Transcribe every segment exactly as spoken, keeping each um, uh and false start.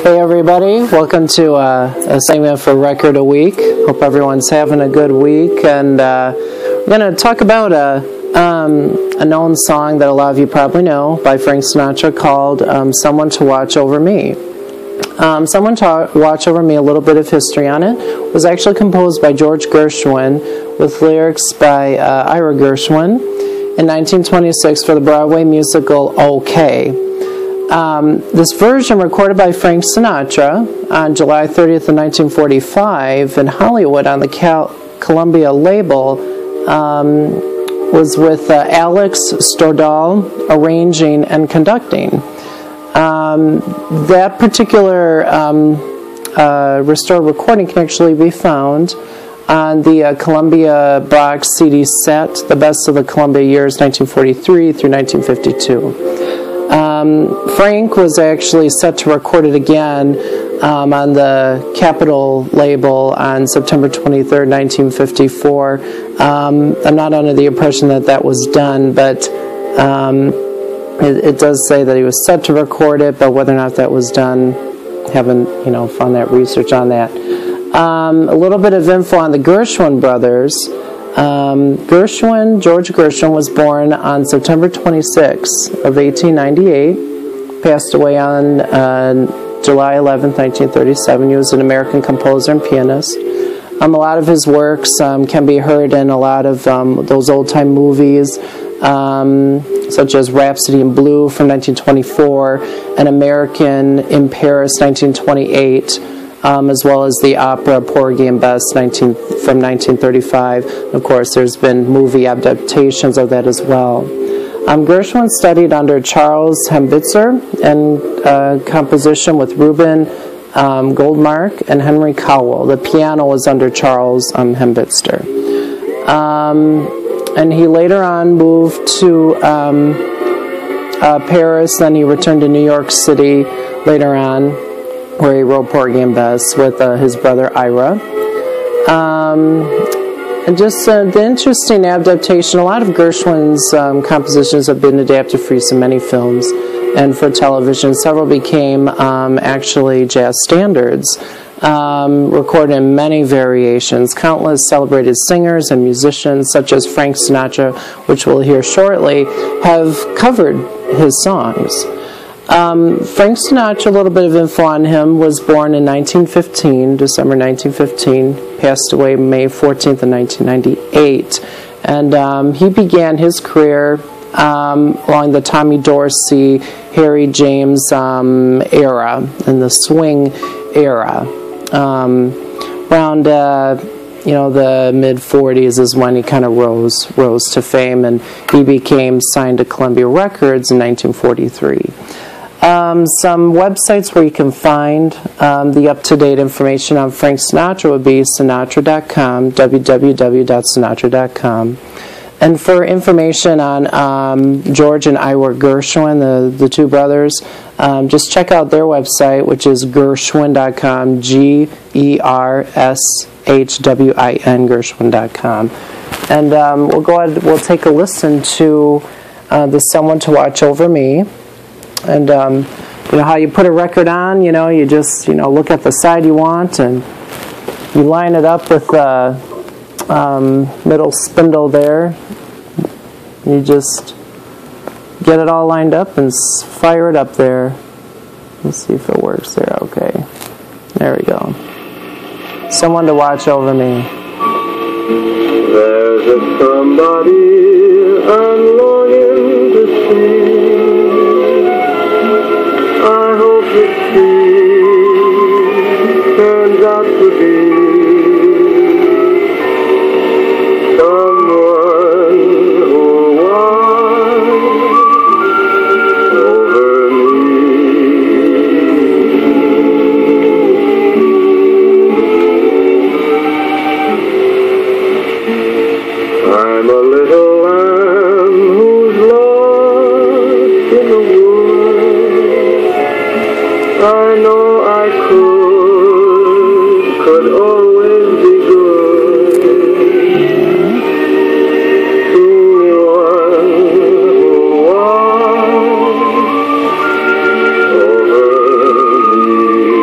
Hey everybody, welcome to uh, a segment for Record a Week. Hope everyone's having a good week, and uh, we're going to talk about a, um, a known song that a lot of you probably know by Frank Sinatra called um, Someone to Watch Over Me. Um, Someone to Watch Over Me, a little bit of history on it, was actually composed by George Gershwin with lyrics by uh, Ira Gershwin in nineteen twenty-six for the Broadway musical OK. Um, this version, recorded by Frank Sinatra on July thirtieth of nineteen forty-five in Hollywood on the Cal Columbia label, um, was with uh, Alex Stordahl arranging and conducting. Um, that particular um, uh, restored recording can actually be found on the uh, Columbia box C D set, The Best of the Columbia Years nineteen forty-three through nineteen fifty-two. Um, Frank was actually set to record it again um, on the Capitol label on September twenty-third, nineteen fifty-four. Um, I'm not under the impression that that was done, but um, it, it does say that he was set to record it, but whether or not that was done, haven't you know found that research on that. Um, a little bit of info on the Gershwin brothers. Um, Gershwin, George Gershwin, was born on September twenty-sixth of eighteen ninety-eight, passed away on uh, July eleventh, nineteen thirty-seven. He was an American composer and pianist. Um, a lot of his works um, can be heard in a lot of um, those old-time movies, um, such as Rhapsody in Blue from nineteen twenty-four, An American in Paris, nineteen twenty-eight, Um, as well as the opera Porgy and Bess nineteen, from nineteen thirty-five. Of course, there's been movie adaptations of that as well. Um, Gershwin studied under Charles Hembitzer and uh, composition with Reuben um, Goldmark and Henry Cowell. The piano was under Charles um, Hembitzer. Um, and he later on moved to um, uh, Paris, then he returned to New York City later on, where he wrote Porgy and Bess with uh, his brother Ira. Um, and just uh, the interesting adaptation, a lot of Gershwin's um, compositions have been adapted for use in many films and for television. Several became um, actually jazz standards, um, recorded in many variations. Countless celebrated singers and musicians, such as Frank Sinatra, which we'll hear shortly, have covered his songs. Um, Frank Sinatra, a little bit of info on him, was born in nineteen fifteen, December nineteen fifteen, passed away May fourteenth of nineteen ninety-eight, and um, he began his career um, along the Tommy Dorsey, Harry James um, era, in the swing era. Um, around uh, you know, the mid forties is when he kind of rose, rose to fame, and he became signed to Columbia Records in nineteen forty-three. Um, some websites where you can find um, the up-to-date information on Frank Sinatra would be Sinatra dot com, w w w dot sinatra dot com. And for information on um, George and Ira Gershwin, the, the two brothers, um, just check out their website, which is gershwin dot com, G E R S H W I N, gershwin dot com. And um, we'll go ahead, we'll take a listen to uh, the Someone to Watch Over Me. And um, you know how you put a record on, you know, you just, you know, look at the side you want and you line it up with the um, middle spindle there. You just get it all lined up and fire it up there. Let's see if it works there. Okay. There we go. Someone to Watch Over Me. There's a somebody I'm longing to see. I hope that she turns out to be someone who'll watch over me. I'm a little lamb who's lost in the woods. I know I could, could always be good to one who watched over me.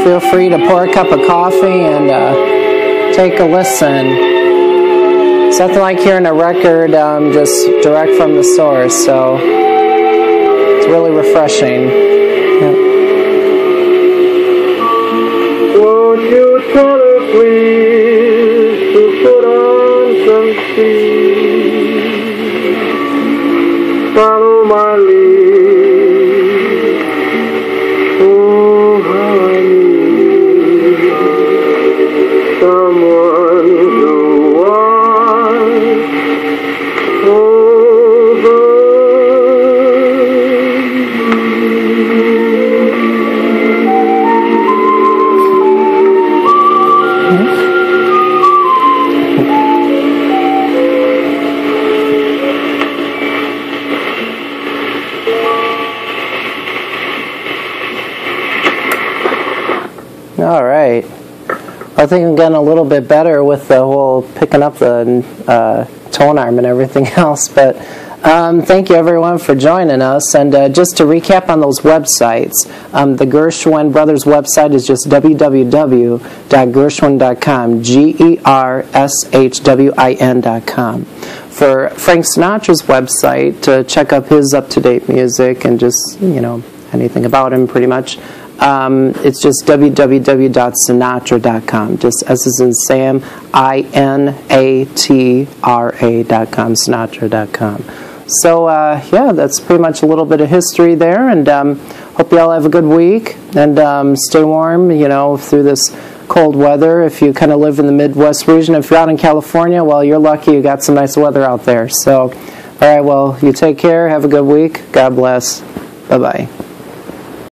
feel free to pour a cup of coffee and uh, take a listen. It's nothing like hearing a record um, just direct from the source, so it's really refreshing. Yep. Won't you tell her please to put on some speed? Follow my lead. Oh, how I need someone to watch over All right. I think I'm getting a little bit better with the whole picking up the uh, tone arm and everything else. But um, thank you, everyone, for joining us. And uh, just to recap on those websites, um, the Gershwin Brothers website is just w w w dot gershwin dot com, G E R S H W I N dot com. For Frank Sinatra's website, to check up his up-to-date music and just, you know, anything about him pretty much, Um, it's just w w w dot sinatra dot com, just S as in Sam, I N A T R A dot com, sinatra dot com. So, uh, yeah, that's pretty much a little bit of history there, and um, hope you all have a good week, and um, stay warm, you know, through this cold weather. If you kind of live in the Midwest region, if you're out in California, well, you're lucky you got some nice weather out there. So, all right, well, you take care, have a good week, God bless, bye-bye.